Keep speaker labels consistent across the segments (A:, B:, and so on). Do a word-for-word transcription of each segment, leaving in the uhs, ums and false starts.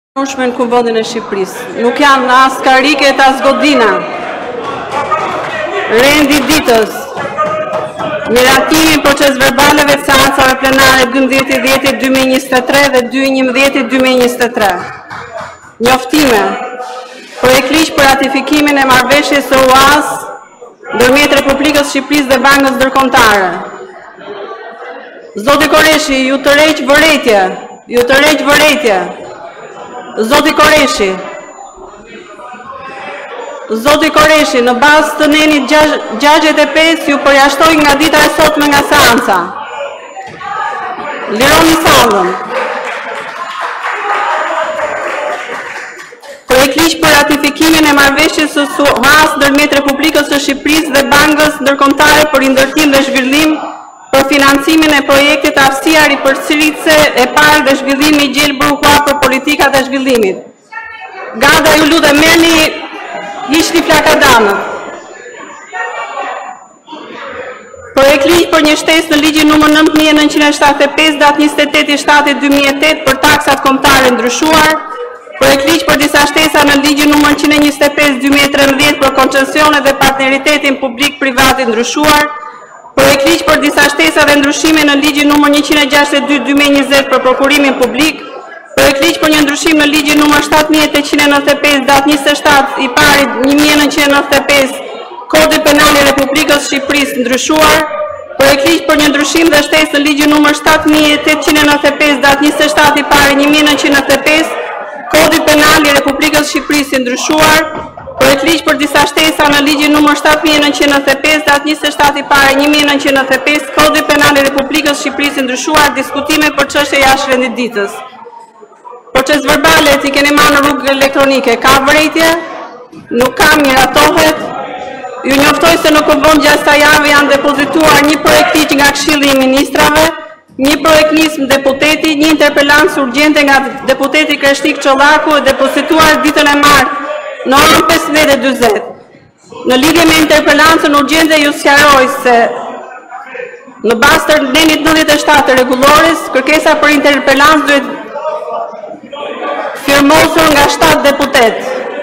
A: Në Kuvendin e Shqipërisë. Nuk janë as karike të as godina. Rendi ditës. Miratimi proces verbaleve të seancave plenare dymbëdhjetë i dhjetë dy mijë e njëzet e tre dhe dy mijë e njëmbëdhjetë dy mijë e njëzet e tre. Njoftime. Projekt ligj për ratifikimin e marrëveshjes së U A-s ndërmjet Republikës së Shqipërisë dhe Bankës Ndërkombëtare. Zoti Koreshi, ju tërheq vërejtje. Ju tërheq vërejtje. Zoti Koreshi. Zoti Koreshi, në bazë të nenit gjashtëdhjetë e pesë ju përjashtoj nga dita e sotme nga seanca. Lironi sallën. Projekt ligj për ratifikimin e marrëveshjes së U A-s ndërmjet Republikës së Shqipërisë dhe Bankës Ndërkombëtare për ndërtim dhe zhvillim për financimin e projektit aftësia ripërsëritëse e parë dhe zhvillimi i gjelbër U A për politikat e zhvillimit. Gada, ju lutem, merrni hiqni flakadamët. Projekt ligj për një shtesë në ligjin numër nëntë mijë e nëntëqind e shtatëdhjetë e pesë datë njëzet e tetë i shtatit dy mijë e tetë për taksat kombëtare ndryshuar. Projekt ligj për disa shtesa në ligjin numër njëqind e njëzet e pesë dy mijë e trembëdhjetë për koncesionet dhe partneritetin publik-privat i ndryshuar. Projekt ligj për disa shtesa dhe ndryshime në ligjin numër njëqind e gjashtëdhjetë e dy dy mijë e njëzet për prokurimin publik. Projekt ligj për një ndryshim në ligjin numër shtatë mijë tetëqind e nëntëdhjetë e pesë datë njëzet e shtatë i parit një mijë e nëntëqind e nëntëdhjetë e pesë Kodi Penal i Republikës së Shqipërisë ndryshuar. Projekt ligj për një ndryshim dhe shtesë në ligjin numër shtatë mijë tetëqind e nëntëdhjetë e pesë datë njëzet e shtatë i parit një mijë e nëntëqind e nëntëdhjetë e pesë Kodi Penal i Republikës së Shqipërisë ndryshuar. Projekt ligj për disa shtesa në ligjin numër shtatë mijë e nëntëqind e nëntëdhjetë e pesë datë njëzet e shtatë i parit një mijë e nëntëqind e nëntëdhjetë e pesë Kodi Penal i Republikës së Shqipërisë ndryshuar. Diskutime për çështje jashtë vendit ditës. Proces verbale i keni marrë në rrugë elektronike. Ka vërejtje? Nuk ka, miratohet. Ju njoftoj se në kuvend gjatë kësaj jave janë depozituar një projekt ligj nga Këshilli i Ministrave, një projekt nism deputeti, një interpelancë urgjente nga deputeti Kreshtik Çollaku e depozituar ditën e martë në orën pesëdhjetë e dyzet. Në lidhje me interpelancën urgjente ju sqaroj se në bazë të nenit nëntëdhjetë e shtatë të rregullores, kërkesa për interpelancë duhet firmosur nga shtatë deputet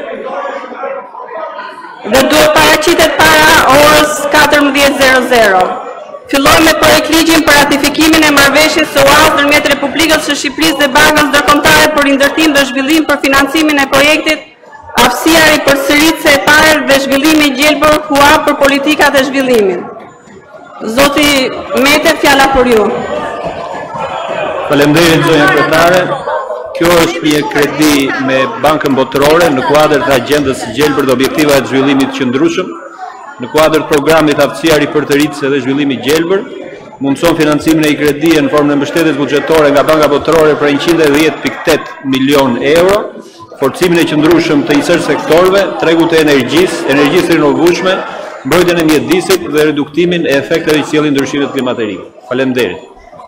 A: dhe duhet paraqitet para orës katërmbëdhjetë e zero. Filloj me projekt ligjin për ratifikimin e marrëveshjes së U A-s ndërmjet Republikës së Shqipërisë dhe Bankës Ndërkombëtare për ndërtim dhe zhvillim për financimin e projektit aftësia ripërsëritëse e parë dhe zhvillimi i gjelbër U A për politikat e zhvillimit. Zoti Mete, fjala për ju.
B: Faleminderit zonja kryetare. Kjo është një kredi me Bankën Botërore në kuadër të agjendës së gjelbër dhe objektivave të zhvillimit qëndrueshëm, në kuadër të programit aftësia ripërtëritëse dhe zhvillimi gjelbër, mundson financimin e i kredi në formën e mbështetjes buxhetore nga Banka Botërore për njëqind e dhjetë pikë tetë milion euro, forcimin e qëndrueshëm të njësër sektorëve, tregut e energjisë, energjisë rinovueshme, mbrojtjen e mjedisit dhe reduktimin e efekteve që sjellin ndryshimet klimatike. Faleminderit.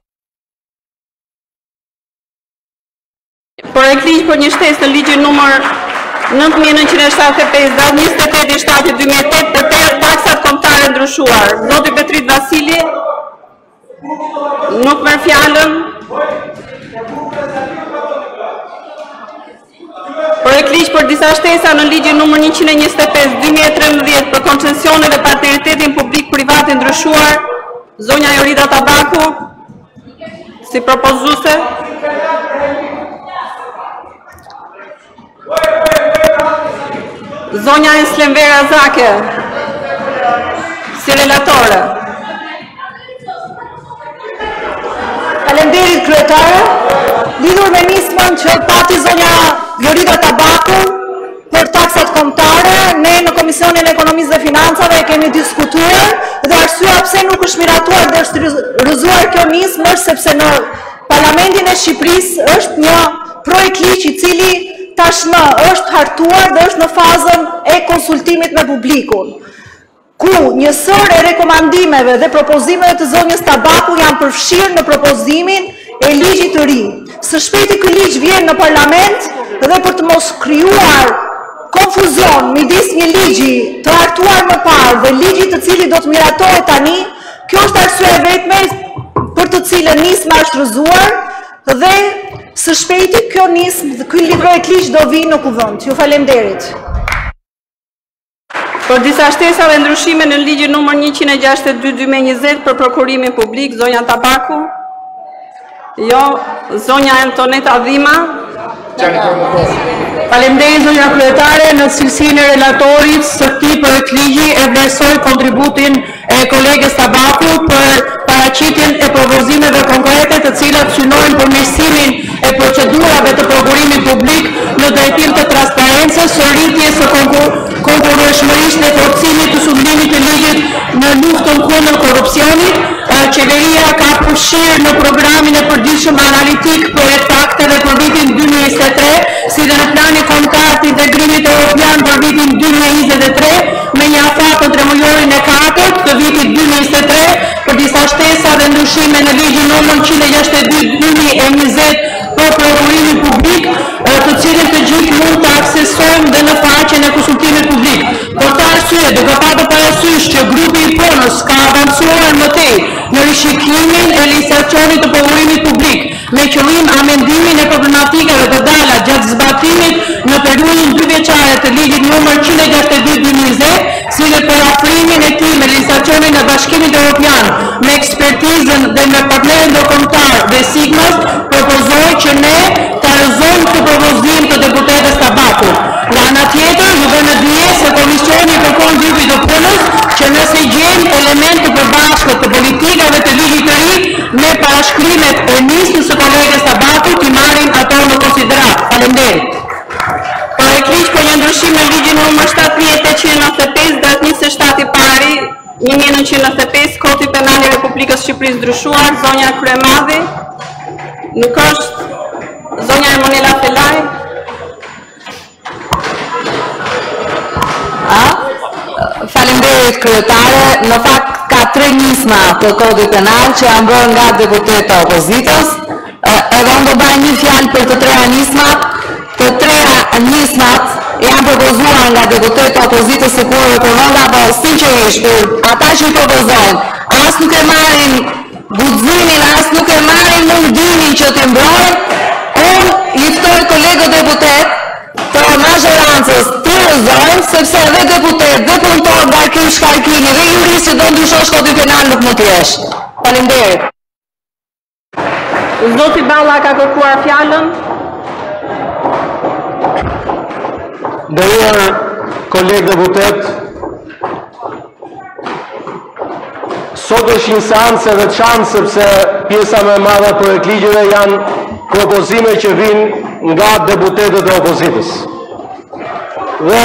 A: Projekt ligj për një shtesë në ligjin numër nëntë mijë e nëntëqind e shtatëdhjetë e pesë datë njëzet e tetë i shtatit dy mijë e tetë për taksat kombëtare ndryshuar. Zoti Petrit Vasili nuk merr fjalën. Projekt ligj për disa shtesa në ligjin numër njëqind e njëzet e pesë dy mijë e trembëdhjetë për koncesionet dhe partneritetin publik-privat ndryshuar. Zonja Jorida Tabaku si propozuese. Zonja Eslemvera Zake, si relatore.
C: Faleminderit kryetare, lidhur me nismën që pati zonja Jorida Tabaku për taksat kombëtare, ne në Komisionin e Ekonomisë dhe Financave kemi diskutuar dhe arsyeja pse nuk është miratuar dhe është rrëzuar kjo nismë është sepse në Parlamentin e Shqipërisë është një projekt ligj i cili tashmë është hartuar dhe është në fazën e konsultimit me publikun, ku njësër e rekomandimeve dhe propozimeve të zonjës Tabaku janë përfshirë në propozimin e ligjit të ri. Së shpejti ky ligj vjen në parlament dhe për të mos krijuar konfuzion midis një ligji të hartuar më parë dhe ligjit të cili do të miratohet tani, kjo është arsye vetme për të cilën nisma është rrëzuar dhe Së shpejti kjo nismë, ky projekt ligj do vi në kuvend. Ju falemnderit.
A: Për disa shtesa dhe ndryshime në ligjin numër njëqind e gjashtëdhjetë dy dy mijë e njëzet për prokurimin publik, zonja Tabaku. Jo, zonja Antoneta Dhima.
D: Faleminderit zonja kryetare, në cilësinë e relatorit së këtij projekt ligji e vlerësoj kontributin e kolegës Tabaku për paraqitjen e propozimeve konkrete të cilat synojnë përmirësimin e procedurave të prokurimit publik në drejtim të transparencës, së rritjes së konkurrueshmërisë dhe forcimit të sublimit të ligjit në luftën kundër korrupsionit. Qeveria ka përfshirë në programin e përditshëm analitik projekt fakteve për vitin dy mijë e njëzet e tre, si dhe në plani kombëtar të integrimit evropian për vitin dy mijë e njëzet e tre, me një afat të tremujorin e katërt të vitit dy mijë e njëzet e tre për disa shtesa dhe ndryshime në ligjin numër njëqind e gjashtëdhjetë dy mijë e njëzet për prokurimin publik, të cilin të gjithë mund të aksesojnë dhe në faqen e konsultimit publik. Për këtë arsye, duke pasur parasysh që grupi i punës ka avancuar më tej në rishikimin e legjislacionit të prokurimit publik, me qëllim amendimin e problematikave të dala gjatë zbatimit në periudhën dyvjeçare të ligjit numër njëqind e gjashtëdhjetë dy mijë e njëzet, si dhe për afrimin e tij me legjislacionin e Bashkimit Evropian, me ekspertizën dhe me partnerët ndërkombëtar dhe Sigmas, propozoj që ne të arëzojmë këtë propozim të deputetës Tabaku. Nga ana tjetër, ju vë në dije se Komisioni kërkon grupit të punës që nëse gjejmë elemente të përbashkët të politikave të ligjit të ri, me parashkrimet e nismës së kolegës Tabaku t'i marrim ato në konsiderat. Faleminderit.
A: Projekt ligj për një ndryshim në ligjin numër shtatë mijë e tetëqind e nëntëdhjetë e pesë datë njëzet e shtatë i pari një mijë e nëntëqind e nëntëdhjetë e pesë, Kodi Penal i Republikës së Shqipërisë ndryshuar, zonja Kryemadhi. Nuk është zonja Emonela Felaj.
E: Faleminderit kryetare, në fakt ka tre nisma të Kodit Penal që janë bërë nga deputetë të opozitës. Edhe unë do bëj një fjalë për të treja nismat. Të treja nismat janë propozuar nga deputetë të opozitës së kurrë ekonomika, por sinqerisht ata që propozojnë as nuk e marrin guximin, as nuk e marrin mundimin që të mbrojnë. Unë i ftoj kolegët deputet të mazhorancës të rëzojnë, sepse dhe deputet dhe punëtor nga ky shkarkimi dhe jurist që do ndryshosh Kodin Penal nuk mund të jesh. Faleminderit.
A: Zoti Balla ka kërkuar fjalën.
F: Nderuar kolegë deputet, sot është një seancë e veçantë sepse pjesa më e madhe e projekt ligjeve janë propozime që vinë nga deputetët e opozitës. Dhe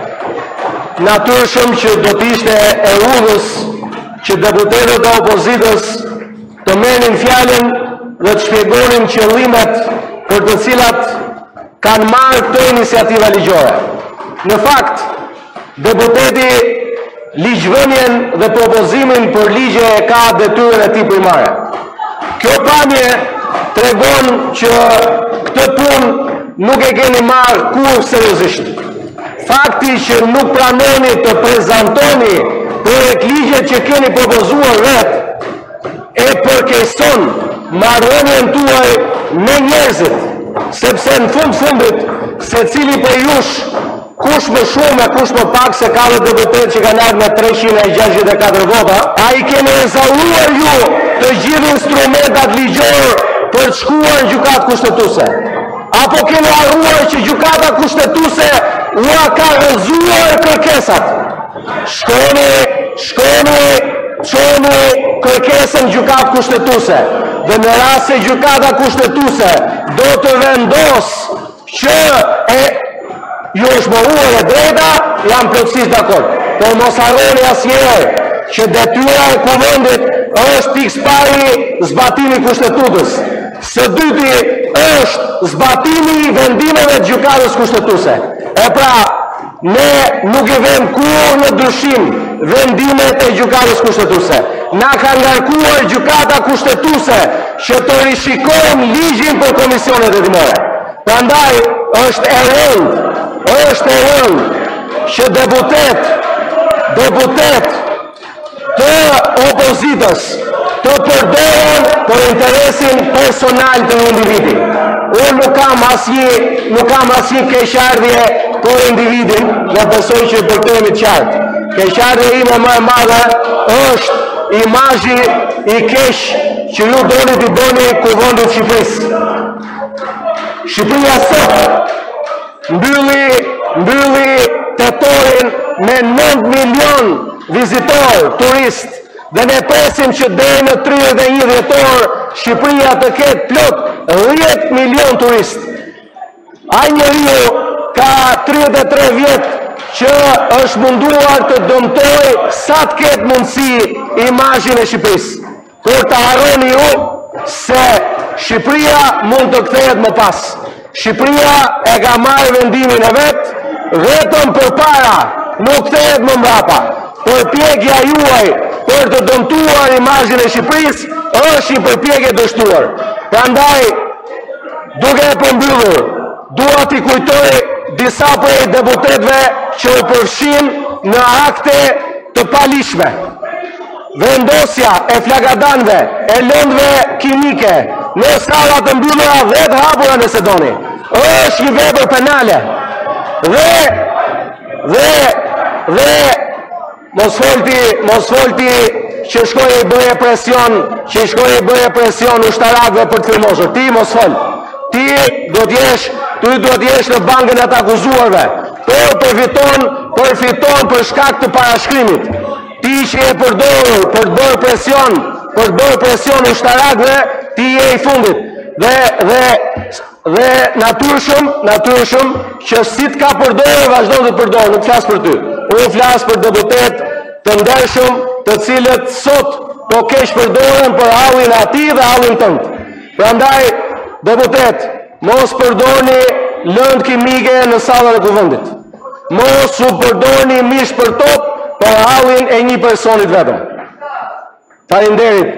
F: natyrshëm që do të ishte e udhës që deputetët e opozitës të merrin fjalën dhe të shpjegonin qëllimet për të cilat kanë marrë këtë iniciativa ligjore. Në fakt, deputeti ligjvënien dhe propozimin për ligje e ka detyrën e tij primare. Kjo pamje tregon që këtë punë nuk e keni marrë kurrë seriozisht. Fakti që nuk pranoni të prezantoni projekt ligjet që keni propozuar vetë e përkeson marrëdhënien tuaj me njerëzit, sepse në fund fundit se cili për jush, kush më shumë e kush më pak, se ka dhe deputet që kanë ardhur me treqind e gjashtëdhjetë e katër vota, a i keni ezauruar ju të gjithë instrumentat ligjor për të shkuar në gjykatë kushtetuese. Apo keni harruar që gjykata kushtetuese ua ka rrëzuar kërkesat. Shkoni, shkoni, çoni kërkesën gjykatë kushtetuese. Dhe në rast se gjykata kushtetuese do të vendos që e ju është mohuar e drejta, jam plotësisht dakord. Por mos harroni asnjëherë që detyra e kuvendit është pikë pari zbatimi kushtetutës. Së dyti është zbatimi i vendimeve të gjykatës kushtetuese. E pra, ne nuk i vëmë kurrë në dyshim vendimet e gjykatës kushtetuese. Na ka ngarkuar gjykata kushtetuese që të rishikojmë ligjin për komisionet hetimore. Prandaj është e rëndë, është e rëndë që deputet, deputet të opozitës të përdoren për interesin personal të një individi. unë nuk kam asnjë, nuk kam asnjë keqardhje për individin dhe besoj që për të jemi të qartë. Keqardhja ime më e madhe është imazhi i keq që ju doni t'i bëni kuvendit Shqipërisë. Shqipëria sot mbylli, mbylli tetorin me nëntë milion vizitor, turist, dhe ne presim që deri në tridhjetë e një dhjetor Shqipëria të ketë plot dhjetë milion turist. Ai njeriu ka tridhjetë e tre vjet që është munduar të dëmtoj sa të ketë mundësi imazhin e Shqipërisë. Por të harroni ju se Shqipëria mund të kthehet më pas. Shqipëria e ka marrë vendimin e vet, vetëm përpara, nuk kthehet më mbrapa. Përpjekja juaj për të dëmtuar imazhin e Shqipërisë është një përpjekje dështuar. Prandaj, duke e përmbyllur, dua t'i kujtoj disa prej deputetëve që u përfshin në akte të palishme. Vendosja e flagadanëve, e lëndëve kimike në salla të mbyllura dhe të hapura nëse doni, është një vepër penale. Dhe dhe dhe mos folti, mos folti që shkoj i bëje presion, që shkoj i bëje presion ushtarakëve për të firmosur. Ti mos fol. Ti do t'jesh, ti do t'jesh në bankën e të akuzuarve. Por përfiton, përfiton për shkak të parashkrimit. Ti që e përdorur për të bërë presion, për të bërë presion ushtarakëve, ti je i fundit. Dhe dhe dhe natyrshëm, natyrshëm që si të ka përdorur, vazhdon të përdorë, nuk flas për ty. Unë flas për deputet të ndershëm, të cilët sot po keq përdoren për hallin e atij dhe hallin tënd. Prandaj, deputet, mos përdorni lëndë kimike në sallën e kuvendit. Mos u përdorni mish për top për hallin e një personit vetëm. Faleminderit.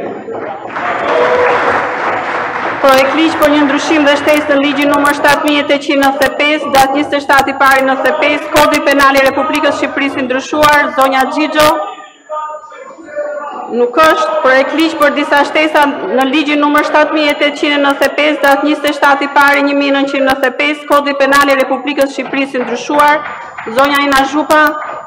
A: Projekt ligj për një ndryshim dhe shtesë në ligjin numër shtatë mijë e tetëqind e nëntëdhjetë e pesë, datë njëzet e shtatë i pari nëntëdhjetë e pesë, Kodi Penal i Republikës Shqipërisë i ndryshuar, zonja Xhixho. Nuk është. Projekt ligj për disa shtesa në ligjin numër shtatë mijë e tetëqind e nëntëdhjetë e pesë, datë njëzet e shtatë i pari një mijë e nëntëqind e nëntëdhjetë e pesë, Kodi Penal i Republikës Shqipërisë i ndryshuar, zonja Ina Zhupa.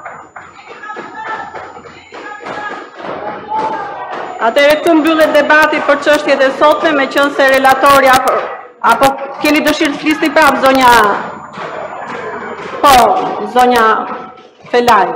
A: Atëherë këtu mbyllet debati për çështjet e sotme, me qenë se relatori apo, apo keni dëshirë të flisni prapë zonja Po, zonja Felaj.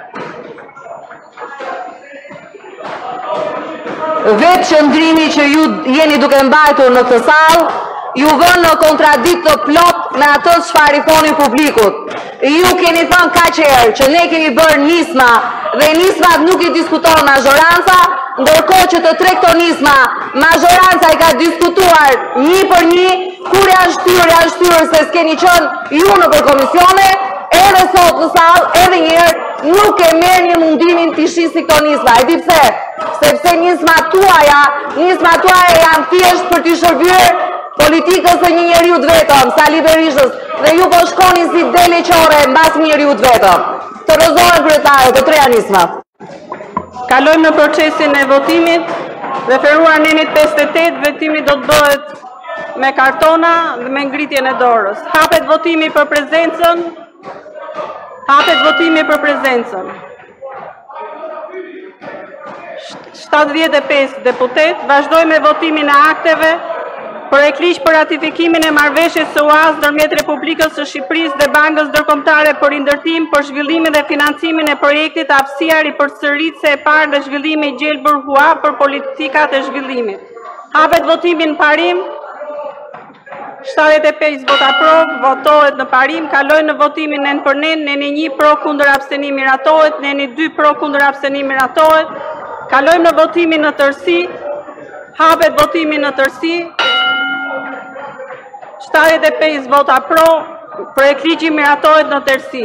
E: Vetë qëndrimi që ju jeni duke mbajtur në këtë sallë, ju vën në kontradikt të plot me atë çfarë i thonin publikut. Ju keni thënë kaq herë që ne kemi bërë nisma dhe nismat nuk i diskuton mazhoranca, ndërkohë që të tre këto nisma mazhoranca i ka diskutuar një për një, kur janë shtyrë, janë shtyrë se s'keni qenë ju në për komisione, edhe sot në sallë, edhe njërë nuk e merë një mundimin të shisni këto nisma. E di pse? Sepse nisma tuaja, nisma tuaja janë thjesht për të shërbyer politikës së një njeriu të vetëm, Sali Berishës, dhe ju po shkoni si deleqore mbas një njeriu të vetëm. Të rëzohen kryetare të treja nismat.
A: Kalojmë në procesin e votimit. Referuar nenit pesëdhjetë e tetë, votimi do të bëhet me kartona dhe me ngritjen e dorës. Hapet votimi për prezencën. Hapet votimi për prezencën. shtatëdhjetë e pesë deputet. Vazhdojmë me votimin e akteve. Projekt ligj për ratifikimin e marrëveshjes së U A S ndërmjet Republikës së Shqipërisë dhe Bankës Ndërkombëtare për Indërtim për zhvillimin dhe financimin e projektit aftësia ripërsëritse e parë dhe zhvillimi i gjelbër H U A për politikat e zhvillimit. Hapet votimin parim. shtatëdhjetë e pesë vota pro, votohet në parim. Kalojnë në votimin nën për nën, neni një pro kundër abstenimi miratohet, neni dy pro kundër abstenimi miratohet. Kalojmë në votimin në tërësi. Hapet votimin në tërësi. shtatëdhjetë e pesë vota pro, projekt ligji miratohet në tërësi.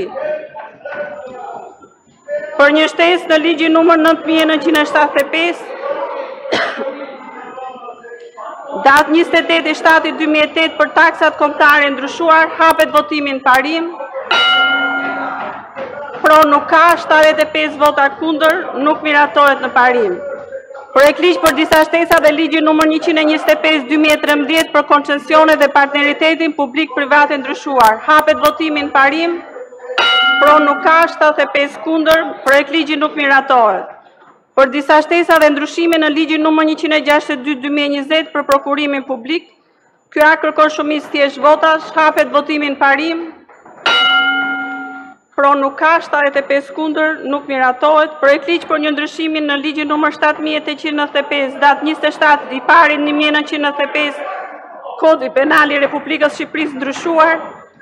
A: Për një shtesë në ligjin numër nëntë mijë e nëntëqind e shtatëdhjetë e pesë, datë njëzet e tetë i shtatë i dy mijë e tetë për taksat kombëtare ndryshuar, hapet votimin parim. Pro nuk ka, shtatëdhjetë e pesë vota kundër, nuk miratohet në parim. Projekt ligj për disa shtesa dhe ligji numër njëqind e njëzet e pesë dy mijë e trembëdhjetë për koncesionet dhe partneritetin publik-privat e ndryshuar. Hapet votimin parim. Pro nuk ka, shtatëdhjetë e pesë kundër, projekt ligji nuk miratohet. Për disa shtesa dhe ndryshime në ligjin numër njëqind e gjashtëdhjetë e dy dy mijë e njëzet për prokurimin publik. Ky akt kërkon shumicë thjesht votash. Hapet votimin parim. Pro nuk ka, shtatëdhjetë e pesë kundër, nuk miratohet. Projekt ligj për një ndryshimin në ligjin numër shtatë mijë e tetëqind e nëntëdhjetë e pesë, datë njëzet e shtatë i pari një mijë e nëntëqind e nëntëdhjetë e pesë, Kodi Penal i Republikës Shqipërisë ndryshuar.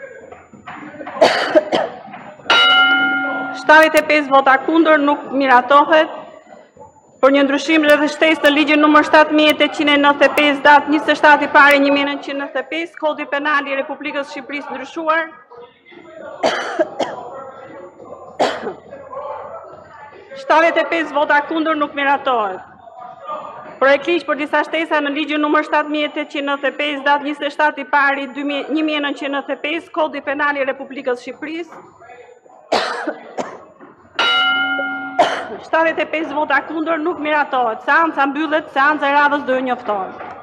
A: shtatëdhjetë e pesë vota kundër, nuk miratohet. Për një ndryshim rreth shtesë të ligjit numër shtatë mijë e tetëqind e nëntëdhjetë e pesë, datë njëzet e shtatë i pari një mijë e nëntëqind e nëntëdhjetë e pesë, Kodi Penal i Republikës Shqipërisë ndryshuar. shtatëdhjetë e pesë vota kundër, nuk miratohet. Projekt ligj për disa shtesa në ligjin numër shtatë mijë e tetëqind e nëntëdhjetë e pesë, datë njëzet e shtatë i pari një mijë e nëntëqind e nëntëdhjetë e pesë, Kodi Penal i Republikës Shqipërisë. shtatëdhjetë e pesë vota kundër, nuk miratohet. Seanca mbyllet, seanca e radhës do ju njoftohet.